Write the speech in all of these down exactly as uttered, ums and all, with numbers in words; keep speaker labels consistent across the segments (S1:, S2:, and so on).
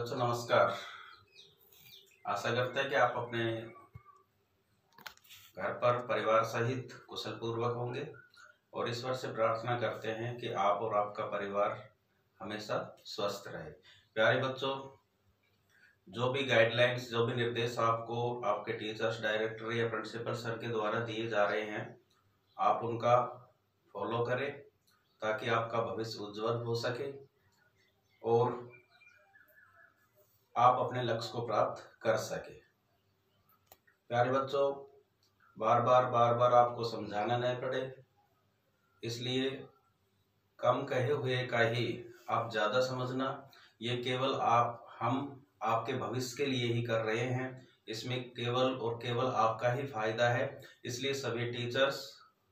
S1: बच्चों नमस्कार। आशा करते हैं कि आप अपने घर पर परिवार सहित कुशल पूर्वक होंगे और ईश्वर से प्रार्थना करते हैं कि आप और आपका परिवार हमेशा स्वस्थ रहे। प्यारे बच्चों, जो भी गाइडलाइंस, जो भी निर्देश आपको आपके टीचर्स, डायरेक्टर या प्रिंसिपल सर के द्वारा दिए जा रहे हैं, आप उनका फॉलो करें ताकि आपका भविष्य उज्जवल हो सके और आप अपने लक्ष्य को प्राप्त कर सके। प्यारे बच्चों, बार बार बार बार आपको समझाना नहीं पड़े, इसलिए कम कहे हुए का ही आप ज़्यादा समझना। ये केवल आप हम आपके भविष्य के लिए ही कर रहे हैं, इसमें केवल और केवल आपका ही फायदा है। इसलिए सभी टीचर्स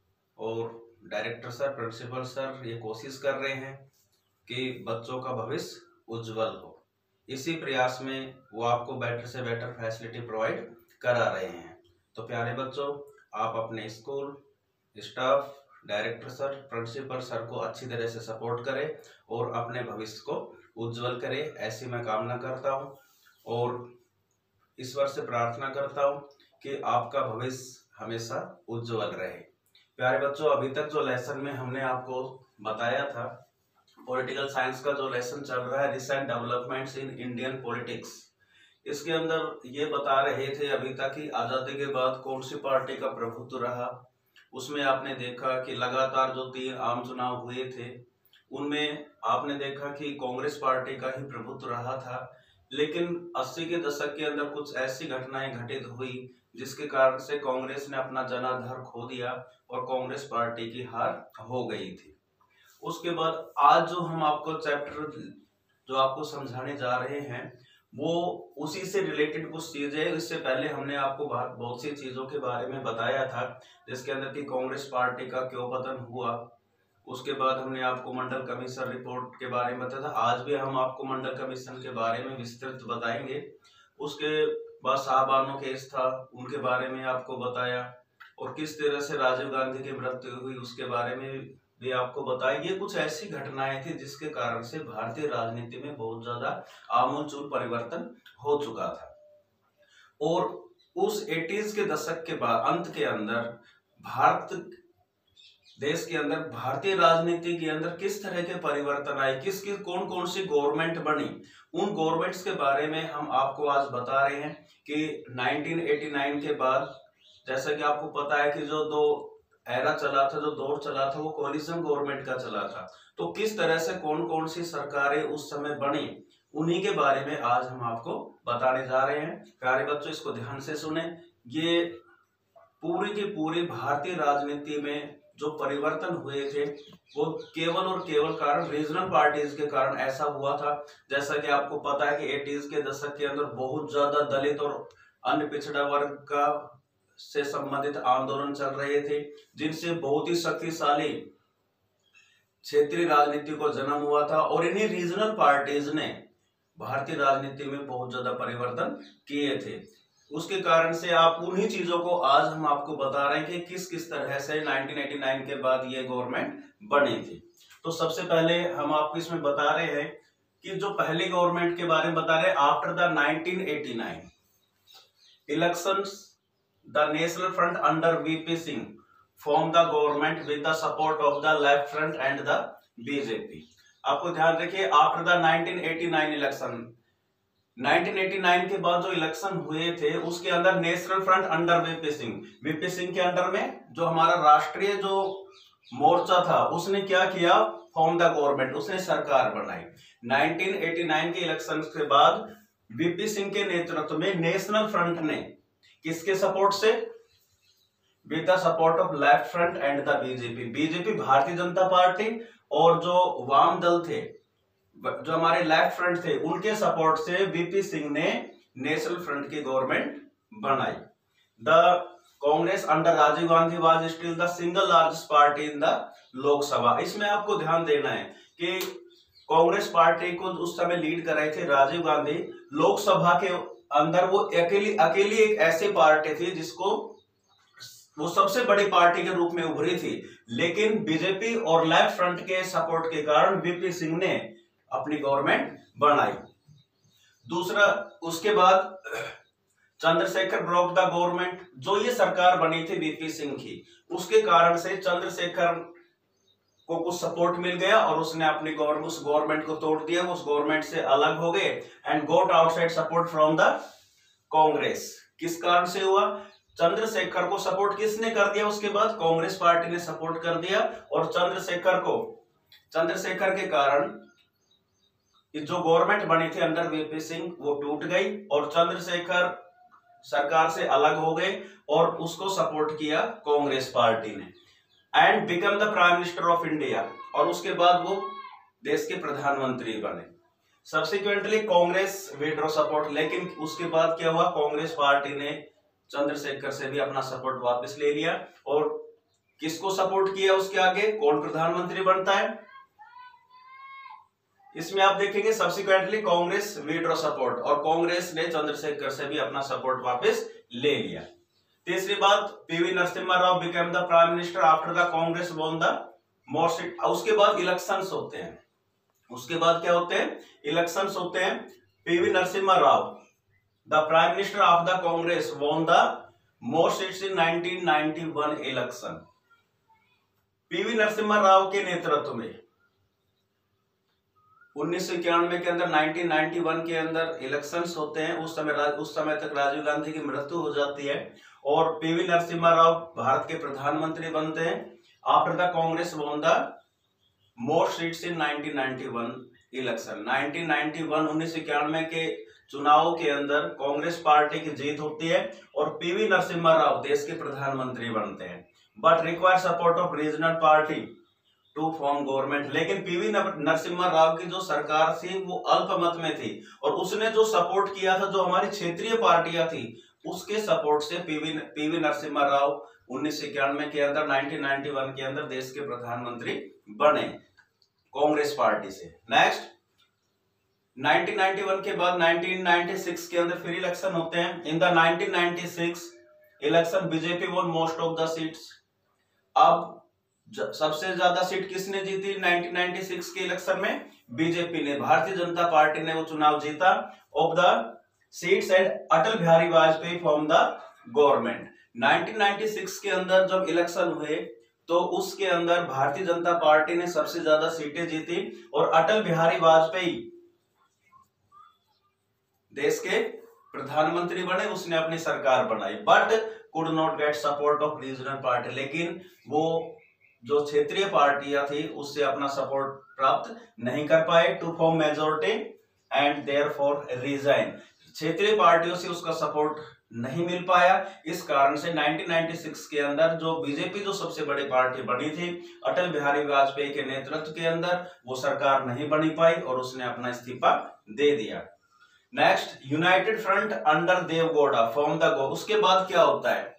S1: और डायरेक्टर सर, प्रिंसिपल सर ये कोशिश कर रहे हैं कि बच्चों का भविष्य उज्जवल हो। इसी प्रयास में वो आपको बेटर से बेटर फैसिलिटी प्रोवाइड करा रहे हैं। तो प्यारे बच्चों, आप अपने school staff, director sir, principal sir को अच्छी तरह से सपोर्ट करें और अपने भविष्य को उज्जवल करें, ऐसी मैं कामना करता हूं और ईश्वर से प्रार्थना करता हूं कि आपका भविष्य हमेशा उज्जवल रहे। प्यारे बच्चों, अभी तक जो लेसन में हमने आपको बताया था, पॉलिटिकल साइंस का जो लेसन चल रहा है, recent developments in Indian politics, इसके अंदर ये बता रहे थे अभी तक कि आज़ादी के बाद कौन सी पार्टी का प्रभुत्व रहा। उसमें आपने देखा कि लगातार जो तीन आम चुनाव हुए थे उनमें आपने देखा कि कांग्रेस पार्टी का ही प्रभुत्व रहा था। लेकिन अस्सी के दशक के अंदर कुछ ऐसी घटनाएं घटित हुई जिसके कारण से कांग्रेस ने अपना जनाधार खो दिया और कांग्रेस पार्टी की हार हो गई थी। उसके बाद आज जो हम आपको चैप्टर जो आपको समझाने जा रहे हैं वो उसी से रिलेटेड कुछ चीजें। इससे पहले हमने आपको बहुत सी चीजों के बारे में बताया था, जिसके अंदर की कांग्रेस पार्टी का क्यों पतन हुआ। उसके बाद हमने आपको मंडल कमीशन रिपोर्ट के बारे में बताया था। आज भी हम आपको मंडल कमीशन के बारे में विस्तृत बताएंगे। उसके बाद शाहबानो केस था, उनके बारे में आपको बताया और किस तरह से राजीव गांधी की मृत्यु हुई उसके बारे में भी आपको बताया। ये कुछ ऐसी घटनाएं थी जिसके कारण से भारतीय राजनीति में बहुत ज्यादा आमूलचूल परिवर्तन हो चुका था। और उस एटीज़ के दशक के बाद अंत के अंदर भारत देश के अंदर भारतीय राजनीति के अंदर किस तरह के परिवर्तन आए, किस किस कौन कौन सी गवर्नमेंट बनी, उन गवर्नमेंट्स के बारे में हम आपको आज बता रहे हैं कि नाइनटीन एटी नाइन के बाद, जैसा कि आपको पता है कि जो दो एरा चला था, जो दौर चला था, वो कोलिशन गवर्नमेंट का चला था। तो किस तरह से कौन कौन सी सरकारें उस समय बनी, उन्हीं के बारे में आज हम आपको बताने जा रहे हैं। प्यारे बच्चों, इसको ध्यान से सुने। ये पूरी की पूरी भारतीय राजनीति में जो परिवर्तन हुए थे वो केवल और केवल कारण रीजनल पार्टीज के कारण ऐसा हुआ था। जैसा कि आपको पता है कि एटीज के दशक के अंदर बहुत ज्यादा दलित और अन्य पिछड़ा वर्ग का से संबंधित आंदोलन चल रहे थे, जिनसे बहुत ही शक्तिशाली क्षेत्रीय राजनीति को जन्म हुआ था और इन्हीं रीजनल पार्टीज ने भारतीय राजनीति में बहुत ज्यादा परिवर्तन किए थे। उसके कारण से आप उन्हीं चीजों को आज हम आपको बता रहे हैं कि किस किस तरह से नाइनटीन एटी नाइन के बाद ये गवर्नमेंट बनी थी। तो सबसे पहले हम आपको इसमें बता रहे हैं कि जो पहली गवर्नमेंट के बारे में बता रहे हैं, after the nineteen eighty nine elections, the National Front under V P Singh formed the government with the support of the Left Front and the B J P। आपको ध्यान रखिए, after the nineteen eighty nine election, nineteen eighty nine के बाद जो election हुए थे उसके अंदर National Front under VP Singh, VP Singh के अंडर में जो हमारा राष्ट्रीय जो मोर्चा था उसने क्या किया, फॉर्म द गवर्नमेंट, उसने सरकार बनाई। नाइनटीन एटी नाइन के इलेक्शन के बाद वीपी सिंह के नेतृत्व में नेशनल फ्रंट ने किसके सपोर्ट से, with the support of Left Front and the BJP, BJP Bharatiya Janata party और जो वाम दल थे, जो हमारे लेफ्ट फ्रंट थे, उनके सपोर्ट से वीपी सिंह ने नेशनल फ्रंट की गवर्नमेंट बनाई। The Congress under Rajiv Gandhi was still the single largest party in the Lok Sabha. इसमें आपको ध्यान देना है कि कांग्रेस पार्टी को उस समय लीड कर रहे थे राजीव गांधी। लोकसभा के अंदर वो अकेली अकेली एक ऐसी पार्टी थी जिसको वो सबसे बड़ी पार्टी के रूप में उभरी थी, लेकिन बीजेपी और लेफ्ट फ्रंट के सपोर्ट के कारण वीपी सिंह ने अपनी गवर्नमेंट बनाई। दूसरा, उसके बाद चंद्रशेखर ब्रोक द गवर्नमेंट। जो ये सरकार बनी थी वीपी सिंह की, उसके कारण से चंद्रशेखर को कुछ सपोर्ट मिल गया और उसने अपनी गवर्नमेंट उस गवर्नमेंट को तोड़ दिया, उस गवर्नमेंट से अलग हो गए and got outside support from the Congress. किस कारण से हुआ? चंद्रशेखर को सपोर्ट किसने कर दिया? उसके बाद कांग्रेस पार्टी ने सपोर्ट कर दिया और चंद्रशेखर को चंद्रशेखर के कारण जो गवर्नमेंट बनी थी अंडर वीपी सिंह वो टूट गई और चंद्रशेखर सरकार से अलग हो गए और उसको सपोर्ट किया कांग्रेस पार्टी ने and became the prime minister of India. और उसके बाद वो देश के प्रधानमंत्री बने। सब्सिक्वेंटली कांग्रेस विड्रॉ सपोर्ट, लेकिन उसके बाद क्या हुआ? कांग्रेस पार्टी ने चंद्रशेखर से भी अपना सपोर्ट वापस ले लिया और किसको सपोर्ट किया? उसके आगे कौन प्रधानमंत्री बनता है? इसमें आप देखेंगे सब्सिक्वेंटली कांग्रेस विड्रॉ सपोर्ट और कांग्रेस ने चंद्रशेखर से भी अपना सपोर्ट वापस ले लिया। तीसरी बात, PV Narasimha Rao became the prime minister after the Congress won the more seat. उसके बाद इलेक्शंस होते हैं। उसके बाद क्या होते हैं? इलेक्शंस होते हैं। PV Narasimha Rao the prime minister of the Congress won the more seats in nineteen ninety one election. PV Narasimha Rao के नेतृत्व में उन्नीस सौ इक्यानवे के अंदर नाइनटीन नाइंटी वन के अंदर इलेक्शंस होते हैं। उस समय उस समय तक राजीव गांधी की मृत्यु हो जाती है और पीवी नरसिम्हा राव भारत के प्रधानमंत्री बनते हैं after the Congress won the more seats in nineteen ninety one election. Nineteen ninety one उन्नीस सौ इक्यानवे के चुनाव के अंदर कांग्रेस पार्टी की जीत होती है और पीवी नरसिम्हा राव देश के प्रधानमंत्री बनते हैं but require support of regional party to form government. लेकिन पीवी नरसिम्हा राव की जो सरकार थी वो अल्पमत में थी और उसने जो सपोर्ट किया था, जो हमारी क्षेत्रीय पार्टियां थी, उसके सपोर्ट से पीवी पीवी नरसिम्हा राव उन्नीस सौ इक्यानवे के अंदर नाइनटीन नाइंटी वन के अंदर देश के प्रधानमंत्री बने कांग्रेस पार्टी से। नेक्स्ट, नाइनटीन नाइंटी वन के बाद नाइनटीन नाइंटी सिक्स के अंदर फिर इलेक्शन होते हैं। In the nineteen ninety six election BJP won most of the seats. अब सबसे ज्यादा सीट किसने जीती नाइनटीन नाइंटी सिक्स के इलेक्शन में? बीजेपी ने, भारतीय जनता पार्टी ने वो चुनाव जीता of the seats and Atal Bihari Vajpayee form the government. Nineteen ninety six के अंदर जब इलेक्शन हुए तो उसके अंदर भारतीय जनता पार्टी ने सबसे ज्यादा सीटें जीती और अटल बिहारी वाजपेयी देश के प्रधानमंत्री बने, उसने अपनी सरकार बनाई but could not get support of regional party. लेकिन वो जो क्षेत्रीय पार्टियां थी उससे अपना सपोर्ट प्राप्त नहीं कर पाए to form majority and therefore resign. क्षेत्रीय पार्टियों से उसका सपोर्ट नहीं मिल पाया। इस कारण से नाइनटीन नाइंटी सिक्स के अंदर जो बीजेपी जो सबसे बड़ी पार्टी बनी थी अटल बिहारी वाजपेयी के नेतृत्व के अंदर, वो सरकार नहीं बनी पाई और उसने अपना इस्तीफा दे दिया। Next, United Front under Deve Gowda form the go. उसके बाद क्या होता है?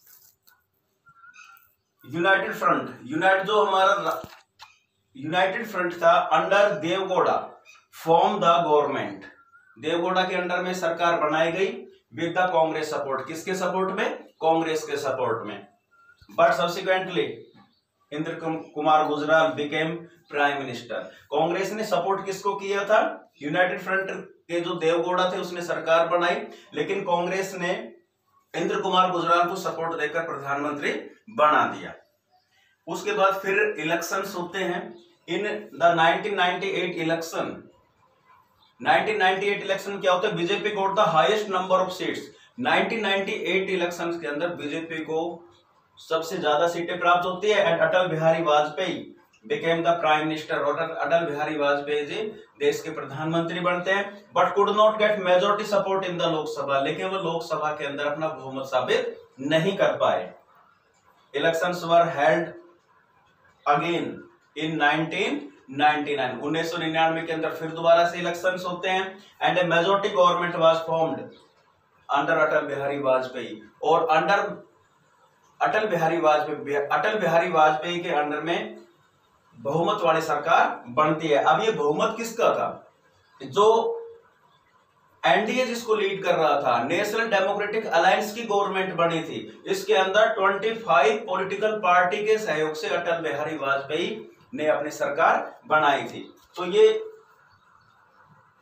S1: यूनाइटेड फ्रंट, यूनाइट जो हमारा यूनाइटेड फ्रंट था under Deve Gowda form the government. Deve Gowda के अंडर में सरकार बनाई गई विद द कांग्रेस सपोर्ट। किसके सपोर्ट में? कांग्रेस के सपोर्ट में। But subsequently Inder Kumar Gujral became prime minister. Congress ने सपोर्ट किसको किया था? यूनाइटेड फ्रंट के जो देवगौड़ा थे उसने सरकार बनाई, लेकिन कांग्रेस ने इंद्र कुमार गुजराल को सपोर्ट देकर प्रधानमंत्री बना दिया। उसके बाद फिर इलेक्शंस होते हैं। In the nineteen ninety eight election nineteen ninety eight election क्या होता है? BJP got the highest number of seats. Nineteen ninety eight elections के अंदर बीजेपी को सबसे ज्यादा सीटें प्राप्त होती है and Atal Bihari Vajpayee became the prime minister. और अटल बिहारी वाजपेयी जी देश के प्रधानमंत्री बनते हैं but could not get majority support in the Lok Sabha. लेकिन वो लोकसभा के अंदर अपना बहुमत साबित नहीं कर पाए। Elections were held again in nineteen ninety nine. उन्नीस सौ निन्यानवे के अंदर फिर दोबारा से इलेक्शंस होते हैं and a majority government was formed under Atal Bihari Vajpayee. और अंडर अटल बिहारी वाजपेयी अटल बिहारी वाजपेयी के अंडर में बहुमत वाली सरकार बनती है। अब ये बहुमत किसका था? जो एनडीए जिसको लीड कर रहा था, नेशनल डेमोक्रेटिक अलायंस की गवर्नमेंट बनी थी। इसके अंदर पच्चीस पॉलिटिकल पार्टी के सहयोग से अटल बिहारी वाजपेयी ने अपनी सरकार बनाई थी। तो ये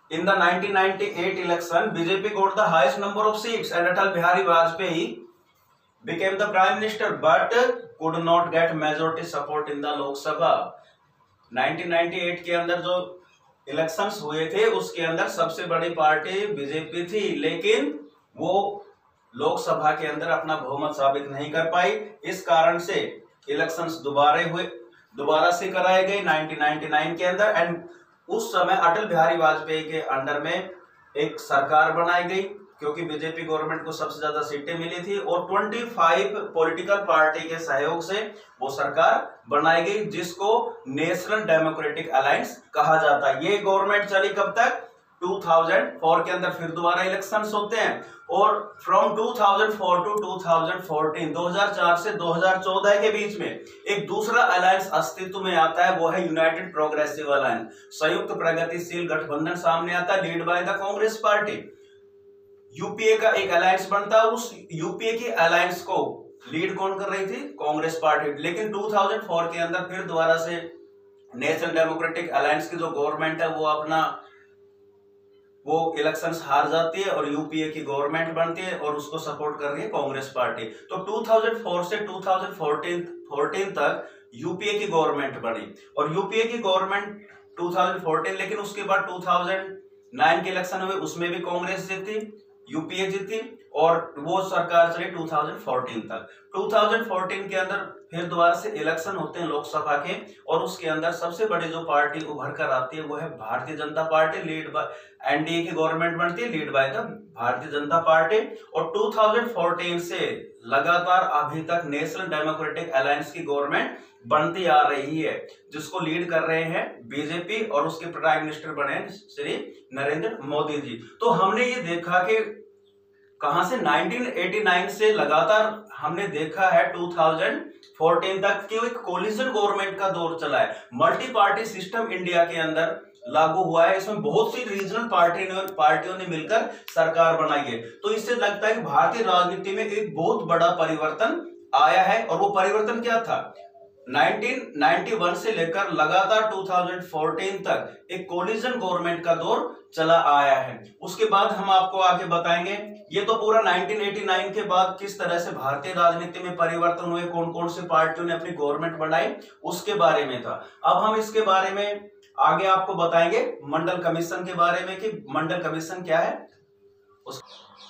S1: In the nineteen ninety-eight election, B J P got the highest number of seats and Atal Bihari Vajpayee became the prime minister, but could not get majority support in the Lok Sabha. nineteen ninety-eight के अंदर जो elections हुए थे उसके अंदर सबसे बड़ी party BJP थी, लेकिन वो लोकसभा के अंदर अपना बहुमत साबित नहीं कर पाई। इस कारण से इलेक्शंस दोबारा हुए दोबारा से कराए गए नाइनटीन नाइंटी नाइन के अंदर, एंड उस समय अटल बिहारी वाजपेयी के अंडर में एक सरकार बनाई गई, क्योंकि बीजेपी गवर्नमेंट को सबसे ज्यादा सीटें मिली थी और पच्चीस पॉलिटिकल पार्टी के सहयोग से वो सरकार बनाई गई, जिसको नेशनल डेमोक्रेटिक अलायंस कहा जाता है। ये गवर्नमेंट चली कब तक? दो हज़ार चार के अंदर फिर दोबारा इलेक्शंस होते हैं, और फ्रॉम दो हज़ार चार टू दो हज़ार चौदह, दो हज़ार चार से दो हज़ार चौदह के बीच में एक दूसरा अलायंस अस्तित्व में आता है, वो है यूनाइटेड प्रोग्रेसिव अलायंस, संयुक्त प्रगतिशील गठबंधन सामने आता है, lead by the Congress party. UPA का एक अलायंस बनता है, उस यूपीए की अलायंस को लीड कौन कर रही थी? Congress party. लेकिन दो हज़ार चार के अंदर फिर दोबारा से नेशनल डेमोक्रेटिक अलायंस की जो गवर्नमेंट है वो अपना वो इलेक्शंस हार जाती है और यूपीए की गवर्नमेंट बनती है और उसको सपोर्ट कर रही है कांग्रेस पार्टी। तो दो हज़ार चार से दो हज़ार चौदह तक यूपीए की गवर्नमेंट बनी, और यूपीए की गवर्नमेंट दो हज़ार चौदह, लेकिन उसके बाद दो हज़ार नौ के इलेक्शन हुए, उसमें भी कांग्रेस जीती, यूपीए जीती, और वो सरकार चली दो हज़ार चौदह तक। दो हज़ार चौदह के अंदर फिर दोबारा से इलेक्शन होते हैं लोकसभा के, और उसके अंदर सबसे बड़ी जो पार्टी उभर कर आती है वो है Bharatiya Janata Party, lead by NDA की गवर्नमेंट बनती है, लीड बाय द भारतीय जनता पार्टी। और दो हज़ार चौदह से लगातार अभी तक नेशनल डेमोक्रेटिक अलायंस की गवर्नमेंट बनती आ रही है, जिसको लीड कर रहे हैं बीजेपी, और उसके प्राइम मिनिस्टर बने श्री नरेंद्र मोदी जी। तो हमने ये देखा कि कहां से नाइनटीन एटी नाइन से लगातार हमने देखा है दो हज़ार चौदह तक कि एक कोलिशन गवर्नमेंट का दौर चला है। मल्टी पार्टी सिस्टम इंडिया के अंदर लागू हुआ है, इसमें बहुत सी रीजनल पार्टी ने पार्टियों ने मिलकर सरकार बनाई है। तो इससे लगता है कि भारतीय राजनीति में एक बहुत बड़ा परिवर्तन आया है, और वो परिवर्तन क्या था? नाइनटीन नाइंटी वन से लेकर लगातार दो हज़ार चौदह तक एक कोलिशन गवर्नमेंट का दौर चला आया है। उसके बाद हम आपको आगे बताएंगे। ये तो पूरा नाइनटीन एटी नाइन के बाद किस तरह से भारतीय राजनीति में परिवर्तन हुए, कौन कौन सी पार्टियों ने अपनी गवर्नमेंट बनाई, उसके बारे में था। अब हम इसके बारे में आगे आपको बताएंगे मंडल कमीशन के बारे में कि मंडल कमीशन क्या है। उस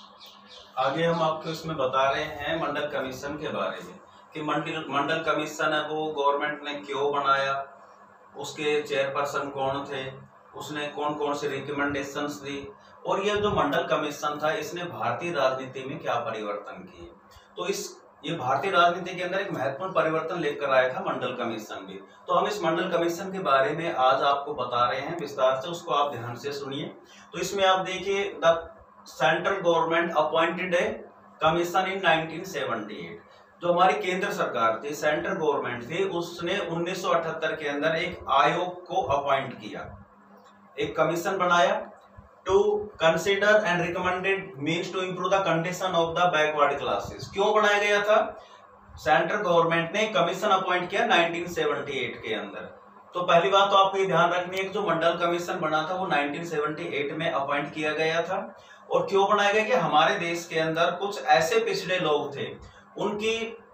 S1: आगे हम आपको इसमें बता रहे हैं मंडल कमीशन के बारे में कि मंडल मंडल कमीशन है वो गवर्नमेंट ने क्यों बनाया, उसके चेयरपर्सन कौन थे, उसने कौन कौन से रिकमेंडेशंस दी, और ये जो मंडल कमीशन था इसने भारतीय राजनीति में क्या परिवर्तन किए। तो इस ये भारतीय राजनीति के अंदर एक महत्वपूर्ण परिवर्तन लेकर आया था मंडल कमीशन भी। तो हम इस मंडल कमीशन के बारे में आज आपको बता रहे हैं विस्तार से, उसको आप ध्यान से सुनिए। तो इसमें आप देखिए, the central government appointed a commission in nineteen seventy eight. जो हमारी केंद्र सरकार थी, सेंट्रल गवर्नमेंट थी, उसने उन्नीस सौ अठहत्तर के अंदर एक आयोग को अपॉइंट किया, एक कमीशन बनाया to consider and recommended means to improve the condition of the backward classes. क्यों बनाया गया था? सेंट्रल गवर्नमेंट ने कमीशन अपॉइंट किया नाइनटीन सेवेंटी एट के अंदर। तो पहली बात तो आपको ये ध्यान रखनी है कि जो मंडल कमीशन बना था वो नाइनटीन सेवेंटी एट में अपॉइंट किया गया था। और क्यों बनाया गया? कि हमारे देश के अंदर कुछ ऐसे पिछड़े लोग थे, उनकी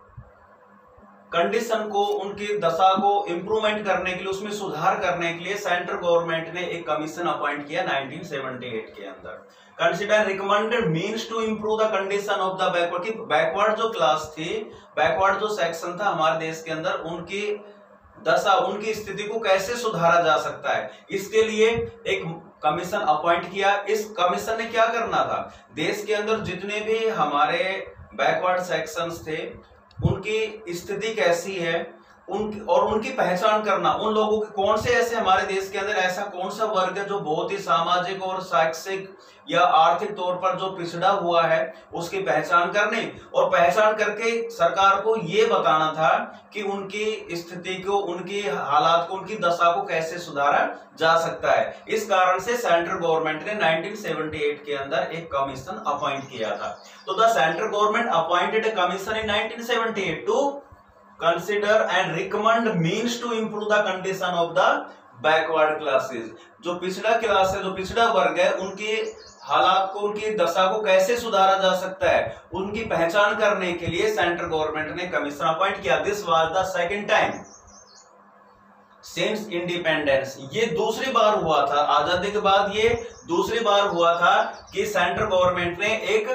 S1: कंडीशन को, उनकी दशा को इंप्रूवमेंट करने के लिए, उसमें सुधार करने के लिए सेंट्रल गवर्नमेंट ने एक कमीशन अपॉइंट किया नाइनटीन सेवेंटी एट के अंदर। Consider recommended means to improve the condition of the backward, की बैकवर्ड जो क्लास थी, बैकवर्ड जो सेक्शन था हमारे देश के अंदर, उनकी दशा, उनकी स्थिति को कैसे सुधारा जा सकता है, इसके लिए एक कमीशन अपॉइंट किया। इस कमीशन ने क्या करना था? देश के अंदर जितने भी हमारे बैकवर्ड सेक्शंस थे उनकी स्थिति कैसी है, उन और उनकी पहचान करना, उन लोगों के कौन से ऐसे हमारे देश के अंदर ऐसा कौन सा वर्ग है जो बहुत ही सामाजिक और शैक्षिक या आर्थिक तौर पर जो पिछड़ा हुआ है, उसकी पहचान करनी, और पहचान करके सरकार को ये बताना था कि उनकी स्थिति को, उनकी हालात को, उनकी दशा को कैसे सुधारा जा सकता है। इस कारण से सेंट्रल गवर्नमेंट ने नाइनटीन सेवेंटी एट के अंदर एक कमीशन अपॉइंट किया था। तो the central government appointed a commission in nineteen seventy eight to consider and recommend means to improve the condition of the backward classes, जो पिछड़ा क्लास है, जो पिछड़ा वर्ग है, उनके हालात को, उनकी दशा को कैसे सुधारा जा सकता है, उनकी पहचान करने के लिए सेंट्रल गवर्नमेंट ने कमीशन अपॉइंट किया। This was the second time since independence. ये दूसरी बार हुआ था आजादी के बाद, ये दूसरी बार हुआ था कि सेंट्रल गवर्नमेंट ने एक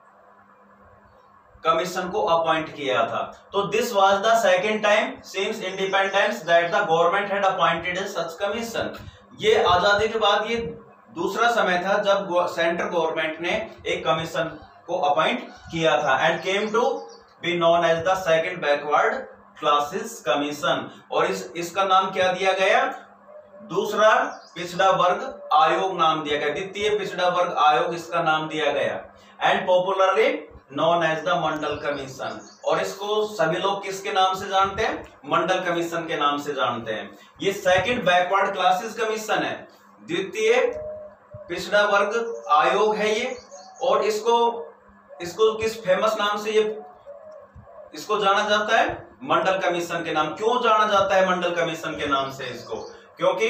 S1: कमीशन को अपॉइंट किया था। तो this was the second time since independence that the government had appointed such commission. ये आजादी के बाद ये दूसरा समय था जब सेंट्रल गवर्नमेंट ने एक कमीशन को अपॉइंट किया था and came to be known as the second backward classes commission. और इस इसका नाम क्या दिया गया? दूसरा पिछड़ा वर्ग आयोग नाम दिया गया, द्वितीय पिछड़ा वर्ग आयोग इसका नाम दिया गया and popularly known as the Mandal commission. और इसको सभी लोग किसके नाम से जानते हैं? मंडल कमीशन के नाम से जानते हैं। ये सेकंड बैकवर्ड क्लासेस कमीशन है, द्वितीय पिछड़ा वर्ग आयोग है ये। और इसको इसको किस फेमस नाम से ये इसको जाना जाता है? मंडल कमीशन के नाम। क्यों जाना जाता है मंडल कमीशन के नाम से इसको? क्योंकि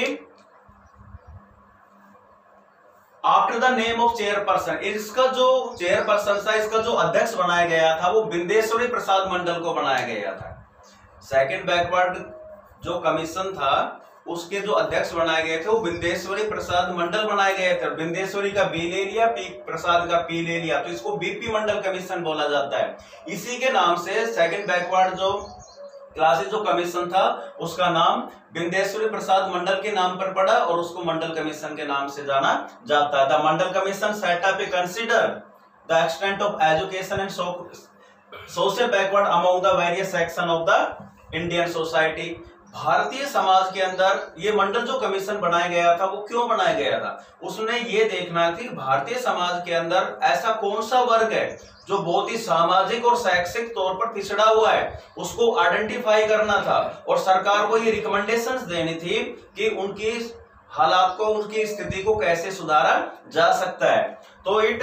S1: after the name of chairperson, इसका जो चेयरपर्सन था, इसका जो अध्यक्ष बनाया गया था वो बिंदेश्वरी प्रसाद मंडल को बनाया गया था। सेकंड बैकवर्ड जो कमीशन था उसके जो अध्यक्ष बनाए गए थे वो बिंदेश्वरी प्रसाद मंडल बनाए गए थे। बिंदेश्वरी का बी ले लिया, पी प्रसाद का पी ले लिया, तो इसको बीपी मंडल कमीशन बोला जाता है। इसी के नाम से सेकंड बैकवर्ड जो क्लासेस जो कमीशन था उसका नाम बिंदेश्वरी प्रसाद मंडल के नाम पर पड़ा और उसको मंडल कमीशन के नाम से जाना जाता है। The Mandal commission set up a consider the extent of education and social backward among the various section of the Indian society. भारतीय समाज के अंदर ये मंडल जो कमीशन बनाया गया था वो क्यों बनाया गया था? उसने ये देखना थी भारतीय समाज के अंदर ऐसा कौन सा वर्ग है जो बहुत ही सामाजिक और शैक्षिक तौर पर पिछड़ा हुआ है, उसको आइडेंटिफाई करना था और सरकार को ये रिकमेंडेशंस देनी थी कि उनकी हालात को, उनकी स्थिति को कैसे सुधारा जा सकता है। तो it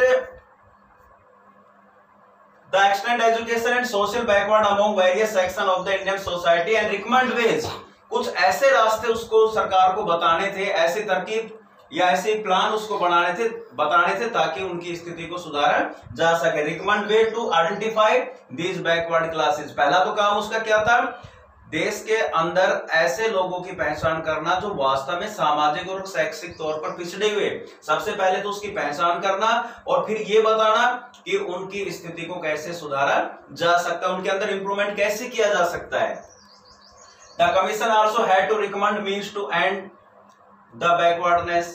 S1: the extend education and social backward among various section of the Indian society and recommend ways, कुछ ऐसे रास्ते उसको सरकार को बताने थे, ऐसे तरकीब या ऐसे प्लान उसको बनाने थे बताने थे ताकि उनकी स्थिति को सुधारा जा सके। Recommend way to identify these backward classes. पहला तो काम उसका क्या था? देश के अंदर ऐसे लोगों की पहचान करना जो वास्तव में सामाजिक और शैक्षिक तौर पर पिछड़े हुए। सबसे पहले तो उसकी पहचान करना और फिर ये बताना कि उनकी स्थिति को कैसे सुधारा जा सकता है, उनके अंदर इंप्रूवमेंट कैसे किया जा सकता है। The commission also had to recommend means to end the backwardness.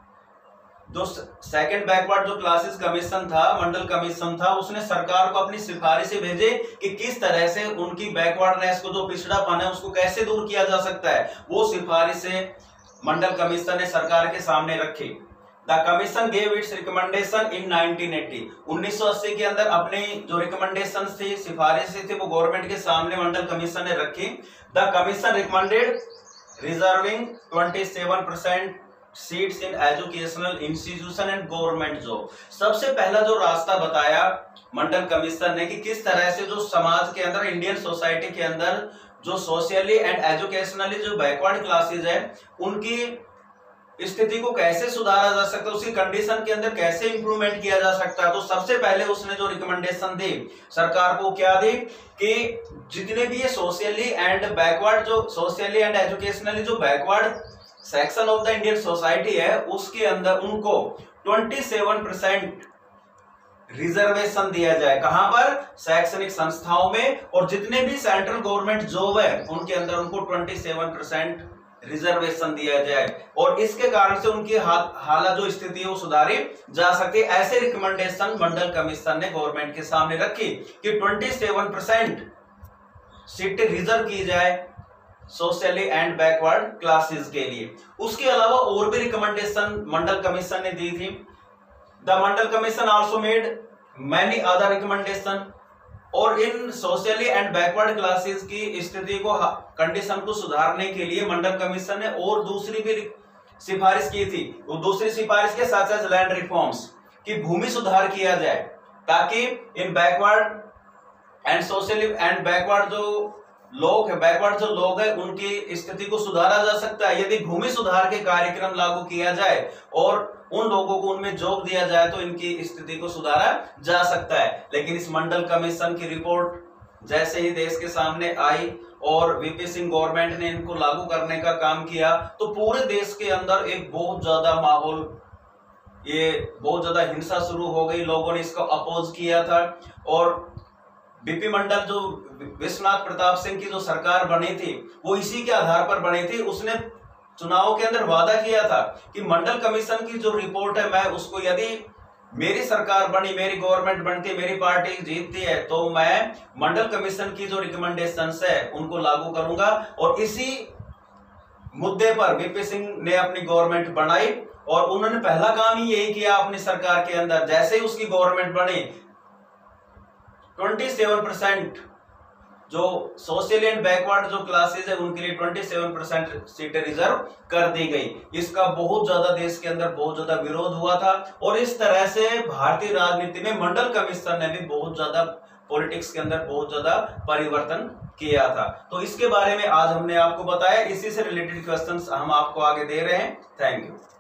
S1: जो सेकंड बैकवर्ड जो क्लासेस कमीशन था, मंडल कमीशन था, उसने सरकार को अपनी सिफारिशें भेजे कि किस तरह से उनकी बैकवर्डनेस को, जो पिछड़ापन है, उसको कैसे दूर किया जा सकता है। वो सिफारिशें मंडल कमीशन ने सरकार के सामने रखी। The commission gave its recommendation in nineteen eighty. उन्नीस सौ अस्सी के अंदर अपनी जो रिकमेंडेशन थी, सिफारिशें थी, वो गवर्नमेंट के सामने मंडल कमीशन ने रखी। The commission recommended reserving twenty seven percent seats in educational institution and government job. सबसे पहला जो रास्ता बताया मंडल कमीशन ने कि किस तरह से जो समाज के अंदर, इंडियन सोसाइटी के अंदर जो सोशली एंड एजुकेशनली जो बैकवर्ड क्लासेस है, उनकी स्थिति को कैसे सुधारा जा सकता है, उसकी कंडीशन के अंदर कैसे इंप्रूवमेंट किया जा सकता है। तो सबसे पहले उसने जो रिकमेंडेशन दी सरकार को, क्या दी कि जितने भी ये सोशली एंड बैकवर्ड जो सोशली एंड एजुकेशनली जो backward section of the Indian society है, उसके अंदर उनको सत्ताईस परसेंट रिजर्वेशन दिया जाए। कहां पर? शैक्षणिक संस्थाओं में। और जितने भी सेंट्रल गवर्नमेंट जॉब है उनके अंदर उनको सत्ताईस परसेंट रिजर्वेशन दिया जाए और इसके कारण से उनकी हालत जो स्थिति है वो सुधारी जा सकती है। ऐसे रिकमेंडेशन मंडल कमीशन ने गवर्नमेंट के सामने रखी कि सत्ताईस परसेंट सीटें रिजर्व की जाए सोशली एंड बैकवर्ड क्लासेस के लिए। उसके अलावा और भी रिकमेंडेशन मंडल कमीशन ने दी थी। The Mandal commission also made many other recommendation. और इन सोशली एंड बैकवर्ड क्लासेस की स्थिति को, कंडीशन को सुधारने के लिए मंडल कमीशन ने और दूसरी भी सिफारिश की थी। वो दूसरी सिफारिश के साथ साथ लैंड रिफॉर्म्स की भूमि सुधार किया जाए ताकि इन backward and socially and backward जो लोग है, बैकवर्ड जो लोग हैं, उनकी स्थिति को सुधारा जा सकता है यदि भूमि सुधार के कार्यक्रम लागू किया जाए और उन लोगों को उनमें जॉब दिया जाए तो इनकी स्थिति को सुधारा जा सकता है। लेकिन इस मंडल कमीशन की रिपोर्ट जैसे ही देश के सामने आई और वीपी सिंह गवर्नमेंट ने इनको लागू करने का काम किया तो पूरे देश के अंदर एक बहुत ज्यादा माहौल, ये बहुत ज्यादा हिंसा शुरू हो गई, लोगों ने इसको अपोज किया था। और बीपी मंडल जो विश्वनाथ प्रताप सिंह की जो सरकार बनी थी वो इसी के आधार पर बनी थी। उसने चुनाव के अंदर वादा किया था कि मंडल कमीशन की जो रिपोर्ट है मैं उसको, यदि मेरी सरकार बनी, मेरी गवर्नमेंट बनती है, मेरी पार्टी जीतती है तो मैं मंडल कमीशन की जो रिकमेंडेशंस है उनको लागू करूंगा। और इसी मुद्दे पर वीपी सिंह ने अपनी गवर्नमेंट बनाई और उन्होंने पहला काम ही यही किया अपनी सरकार के अंदर। जैसे ही उसकी गवर्नमेंट बनी सत्ताईस परसेंट जो सोशल एंड बैकवर्ड जो क्लासेस है उनके लिए सत्ताईस परसेंट सीटें रिजर्व कर दी गई। इसका बहुत ज्यादा देश के अंदर बहुत ज्यादा विरोध हुआ था और इस तरह से भारतीय राजनीति में मंडल कमीशन ने भी बहुत ज्यादा पॉलिटिक्स के अंदर बहुत ज्यादा परिवर्तन किया था। तो इसके बारे में आज हमने आपको बताया, इसी से रिलेटेड क्वेश्चंस हम आपको आगे दे रहे हैं। Thank you.